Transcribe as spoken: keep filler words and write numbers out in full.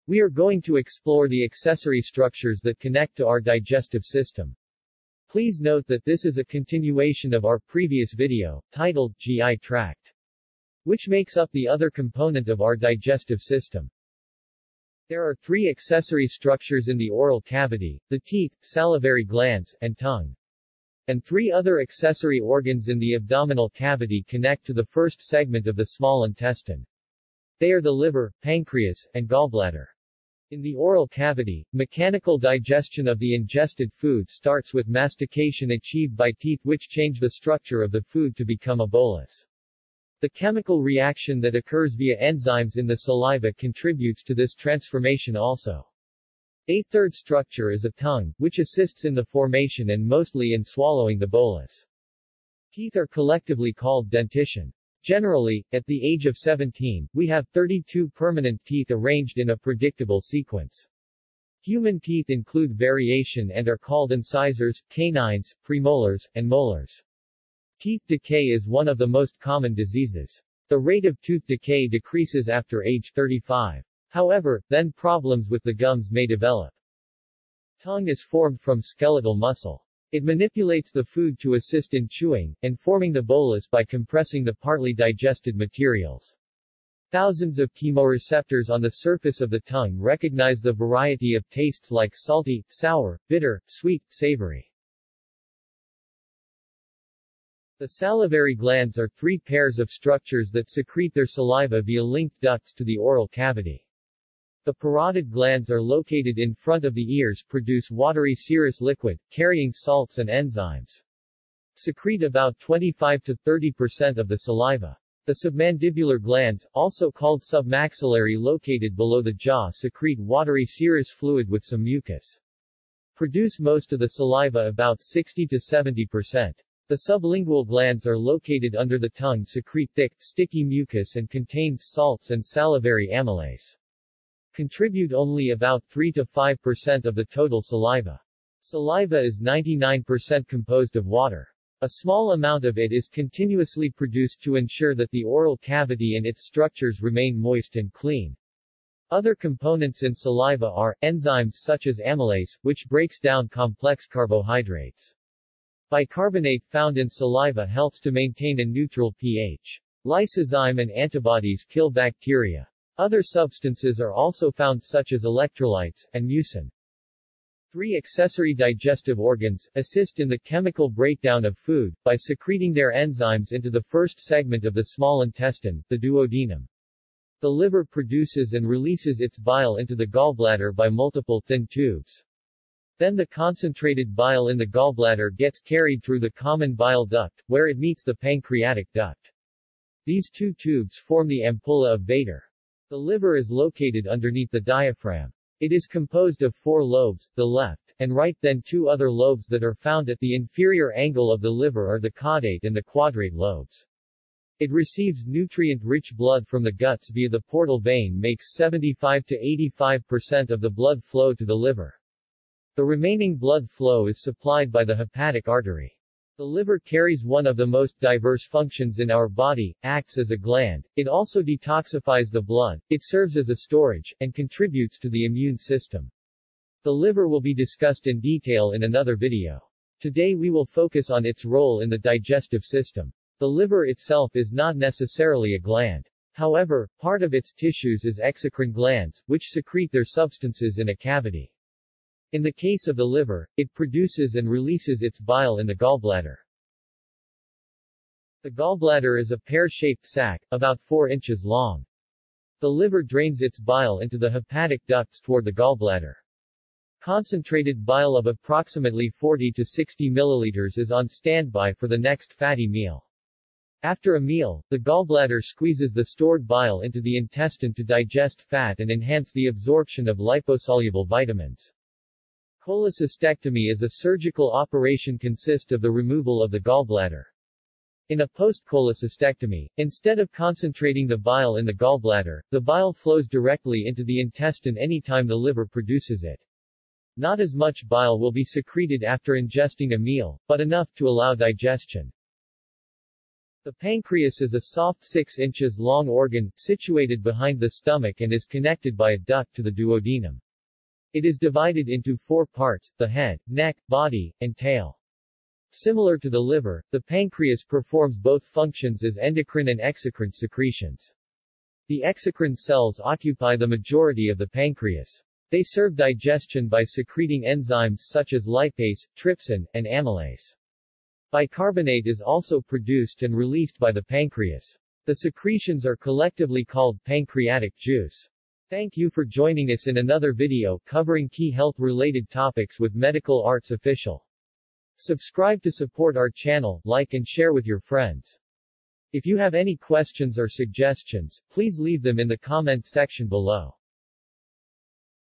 We are going to explore the accessory structures that connect to our digestive system. Please note that this is a continuation of our previous video, titled G I Tract, which makes up the other component of our digestive system. There are three accessory structures in the oral cavity: the teeth, salivary glands, and tongue. And three other accessory organs in the abdominal cavity connect to the first segment of the small intestine. They are the liver, pancreas, and gallbladder. In the oral cavity, mechanical digestion of the ingested food starts with mastication achieved by teeth, which change the structure of the food to become a bolus. The chemical reaction that occurs via enzymes in the saliva contributes to this transformation also. A third structure is a tongue, which assists in the formation and mostly in swallowing the bolus. Teeth are collectively called dentition. Generally, at the age of seventeen, we have thirty-two permanent teeth arranged in a predictable sequence. Human teeth include variation and are called incisors, canines, premolars, and molars. Teeth decay is one of the most common diseases. The rate of tooth decay decreases after age thirty-five. However, then problems with the gums may develop. Tongue is formed from skeletal muscle. It manipulates the food to assist in chewing, and forming the bolus by compressing the partly digested materials. Thousands of chemoreceptors on the surface of the tongue recognize the variety of tastes like salty, sour, bitter, sweet, savory. The salivary glands are three pairs of structures that secrete their saliva via linked ducts to the oral cavity. The parotid glands are located in front of the ears, produce watery serous liquid, carrying salts and enzymes. Secrete about twenty-five to thirty percent of the saliva. The submandibular glands, also called submaxillary, located below the jaw, secrete watery serous fluid with some mucus. Produce most of the saliva, about sixty to seventy percent. The sublingual glands are located under the tongue, secrete thick, sticky mucus and contains salts and salivary amylase. Contribute only about three to five percent of the total saliva. Saliva is ninety-nine percent composed of water. A small amount of it is continuously produced to ensure that the oral cavity and its structures remain moist and clean. Other components in saliva are enzymes such as amylase, which breaks down complex carbohydrates. Bicarbonate found in saliva helps to maintain a neutral pH. Lysozyme and antibodies kill bacteria. Other substances are also found, such as electrolytes, and mucin. Three accessory digestive organs assist in the chemical breakdown of food, by secreting their enzymes into the first segment of the small intestine, the duodenum. The liver produces and releases its bile into the gallbladder by multiple thin tubes. Then the concentrated bile in the gallbladder gets carried through the common bile duct, where it meets the pancreatic duct. These two tubes form the ampulla of Vater. The liver is located underneath the diaphragm. It is composed of four lobes, the left and right, then two other lobes that are found at the inferior angle of the liver are the caudate and the quadrate lobes. It receives nutrient-rich blood from the guts via the portal vein, makes seventy-five to eighty-five percent of the blood flow to the liver. The remaining blood flow is supplied by the hepatic artery. The liver carries one of the most diverse functions in our body, acts as a gland, it also detoxifies the blood, it serves as a storage, and contributes to the immune system. The liver will be discussed in detail in another video. Today we will focus on its role in the digestive system. The liver itself is not necessarily a gland. However, part of its tissues is exocrine glands, which secrete their substances in a cavity. In the case of the liver, it produces and releases its bile in the gallbladder. The gallbladder is a pear-shaped sac, about four inches long. The liver drains its bile into the hepatic ducts toward the gallbladder. Concentrated bile of approximately forty to sixty milliliters is on standby for the next fatty meal. After a meal, the gallbladder squeezes the stored bile into the intestine to digest fat and enhance the absorption of liposoluble vitamins. Cholecystectomy is a surgical operation consist of the removal of the gallbladder. In a post-cholecystectomy, instead of concentrating the bile in the gallbladder, the bile flows directly into the intestine anytime the liver produces it. Not as much bile will be secreted after ingesting a meal, but enough to allow digestion. The pancreas is a soft six inches long organ, situated behind the stomach and is connected by a duct to the duodenum. It is divided into four parts: the head, neck, body, and tail. Similar to the liver, the pancreas performs both functions as endocrine and exocrine secretions. The exocrine cells occupy the majority of the pancreas. They serve digestion by secreting enzymes such as lipase, trypsin, and amylase. Bicarbonate is also produced and released by the pancreas. The secretions are collectively called pancreatic juice. Thank you for joining us in another video covering key health-related topics with Medical Arts Official. Subscribe to support our channel, like and share with your friends. If you have any questions or suggestions, please leave them in the comment section below.